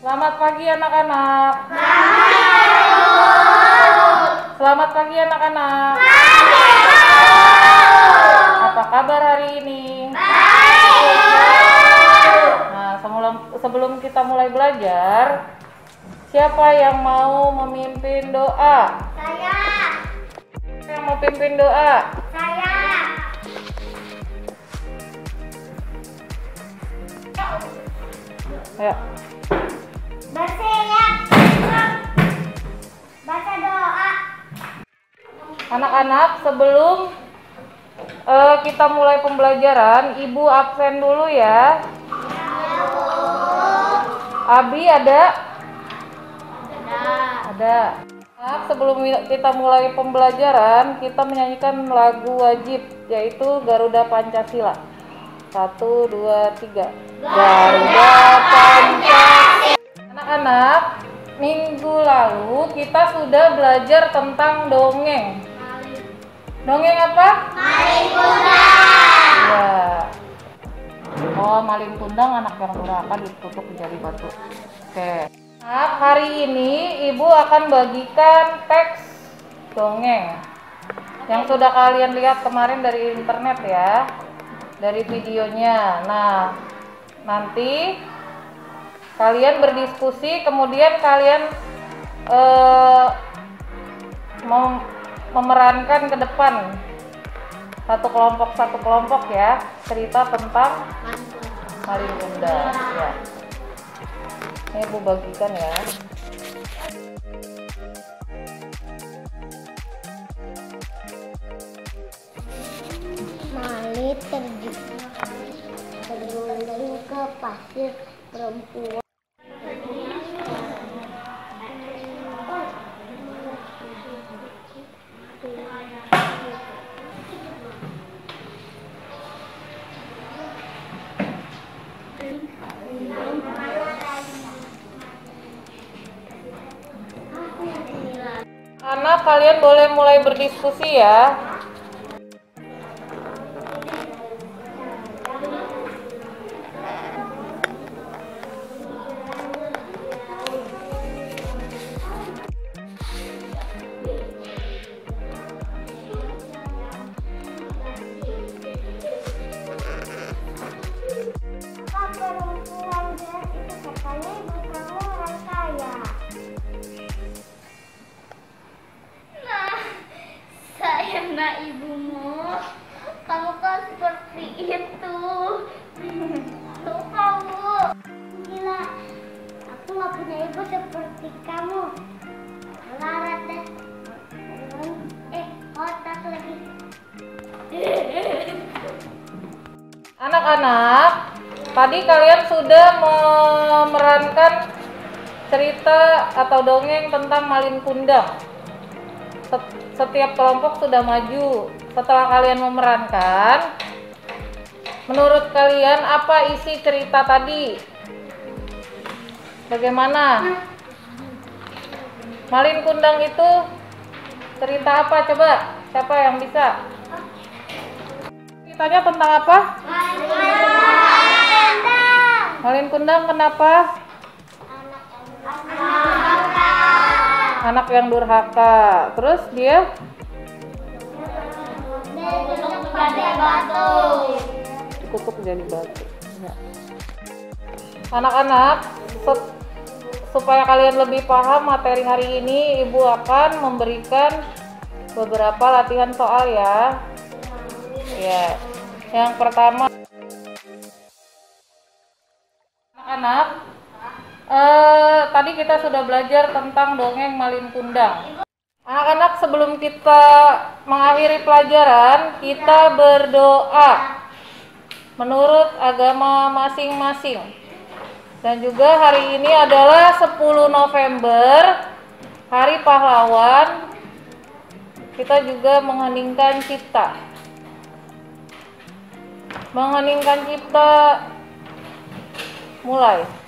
Selamat pagi anak-anak. Selamat pagi anak-anak. Apa kabar hari ini? Nah, sebelum kita mulai belajar, siapa yang mau memimpin doa? Saya. Siapa yang mau pimpin doa? Saya. Ya. Baca doa. Anak-anak, sebelum kita mulai pembelajaran, Ibu absen dulu ya. Abi ada? Ada. Nah, sebelum kita mulai pembelajaran, kita menyanyikan lagu wajib, yaitu Garuda Pancasila. 1, 2, 3. Garuda Pancasila. Anak-anak, minggu lalu kita sudah belajar tentang dongeng. Dongeng apa? Malin Kundang. Ya. Oh, Malin Kundang anak yang durhaka ditutup menjadi batu. Oke. Nah, hari ini Ibu akan bagikan teks dongeng yang sudah kalian lihat kemarin dari internet ya, dari videonya. Nah, nanti kalian berdiskusi, kemudian kalian memerankan ke depan satu kelompok ya, cerita tentang Malin Kundang ya. Ini Bu bagikan ya. Malin terguling ke pasir perempuan. Anak, kalian boleh mulai berdiskusi ya. Perempuan berat itu katanya ibu kamu orang kaya. Nah, saya nak ibumu. Kamu kan seperti itu. Tuh kamu. Gila, aku nggak punya ibu seperti kamu. Larat deh. Otak lagi. Anak-anak, tadi kalian sudah memerankan cerita atau dongeng tentang Malin Kundang. Setiap kelompok sudah maju. Setelah kalian memerankan, menurut kalian apa isi cerita tadi? Bagaimana? Malin Kundang itu cerita apa? Coba, siapa yang bisa? Ceritanya tentang apa? Malin Kundang kenapa? Anak yang durhaka. Terus dia dikutuk jadi batu. Ya. Anak-anak, supaya kalian lebih paham materi hari ini, Ibu akan memberikan beberapa latihan soal ya. Ya. Yang pertama, anak-anak, tadi kita sudah belajar tentang dongeng Malin Kundang. Anak-anak, sebelum kita mengakhiri pelajaran, kita berdoa menurut agama masing-masing. Dan juga hari ini adalah 10 November, Hari Pahlawan. Kita juga mengheningkan cipta. Mengheningkan cipta, mulai.